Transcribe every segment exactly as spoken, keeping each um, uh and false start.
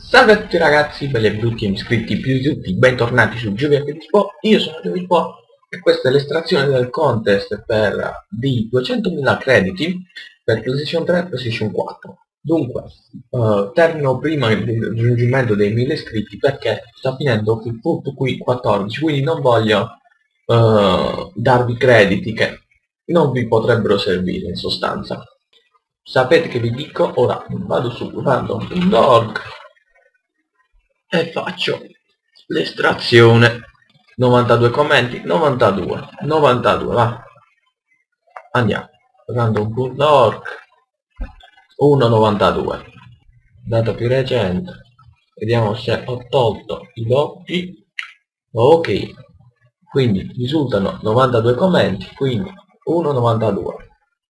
Salve a tutti ragazzi, belli e brutti e iscritti più di tutti, bentornati su GioviaCreditSpo. Io sono GioviaCreditSpo e questa è l'estrazione del contest per di duecentomila crediti per PlayStation tre e PlayStation quattro. Dunque, uh, termino prima il raggiungimento dei mille iscritti perché sta finendo il punto qui quattordici, quindi non voglio uh, darvi crediti che non vi potrebbero servire in sostanza. Sapete che vi dico? Ora vado su random punto org e faccio l'estrazione. Novantadue commenti, novantadue, novantadue, va. Andiamo, random punto org, uno virgola novantadue, data più recente, vediamo se ho tolto i doppi. Ok, quindi risultano novantadue commenti, quindi uno virgola novantadue.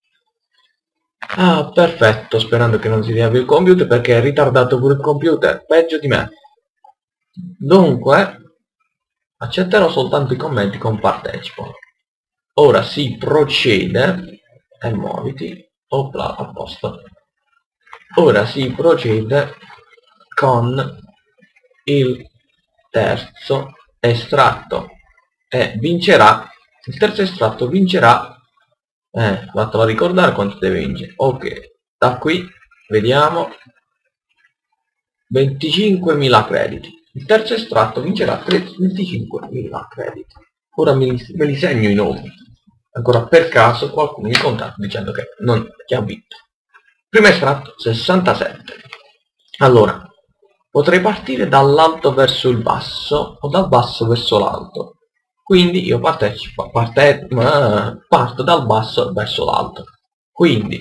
Ah, perfetto, sperando che non si riavvii il computer perché è ritardato pure il computer, peggio di me. Dunque, accetterò soltanto i commenti con partecipo. Ora si procede, e muoviti, opla, a posto. Ora si procede con il terzo estratto e vincerà, il terzo estratto vincerà, eh, fatelo ricordare quanto deve vincere. Ok, da qui vediamo venticinquemila crediti. Il terzo estratto vincerà venticinquemila crediti. Ora me li, me li segno i nomi. Ancora per caso qualcuno mi contatta dicendo che non che ha vinto. Primo estratto sessantasette. Allora, potrei partire dall'alto verso il basso o dal basso verso l'alto. Quindi io partecipo, parte, uh, parto dal basso verso l'alto. Quindi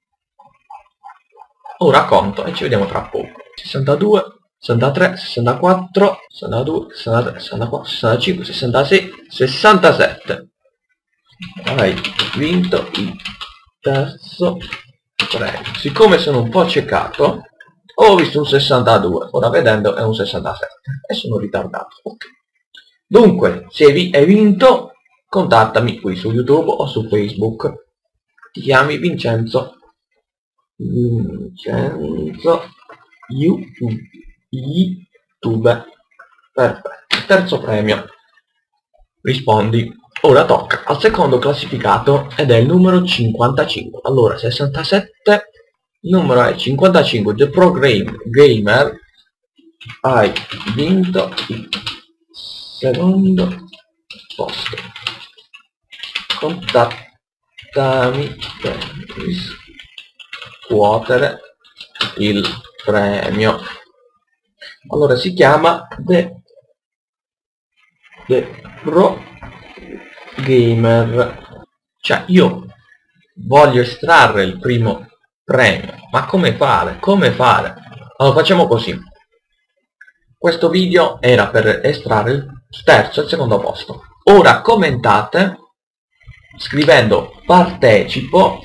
ora conto e ci vediamo tra poco. sessantadue, sessantatré, sessantaquattro, sessantadue, sessantatré, sessantaquattro, sessantacinque, sessantasei, sessantasette. Hai vinto il terzo premio. Siccome sono un po' ciecato, ho visto un sessantadue, ora vedendo è un sessantasette e sono ritardato. Okay. Dunque, se vi hai vinto, contattami qui su YouTube o su Facebook. Ti chiami Vincenzo Vincenzo YouTube, YouTube. Perfetto. Terzo premio. Rispondi. Ora tocca al secondo classificato ed è il numero cinquantacinque. Allora sessantasette, il numero è cinquantacinque. The Pro Game Gamer, hai vinto il secondo posto. Contattami per riscuotere il premio. Allora si chiama The, The Pro Gamer. Cioè io voglio estrarre il primo premio, ma come fare? Come fare? Allora facciamo così. Questo video era per estrarre il terzo e il secondo posto. Ora commentate scrivendo partecipo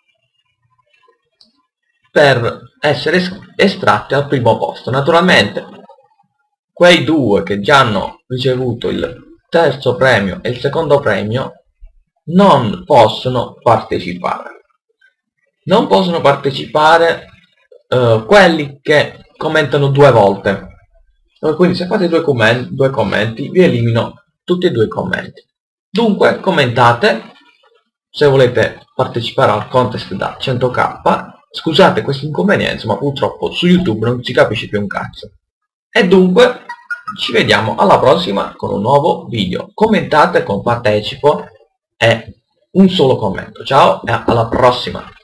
per essere estratti al primo posto. Naturalmente quei due che già hanno ricevuto il terzo premio e il secondo premio non possono partecipare. Non possono partecipare uh, quelli che commentano due volte. Quindi se fate due, comment due commenti vi elimino tutti e due i commenti. Dunque commentate se volete partecipare al contest da cento k. Scusate questa inconvenienza, ma purtroppo su YouTube non si capisce più un cazzo. E dunque ci vediamo alla prossima con un nuovo video. Commentate con partecipo e un solo commento. Ciao e alla prossima.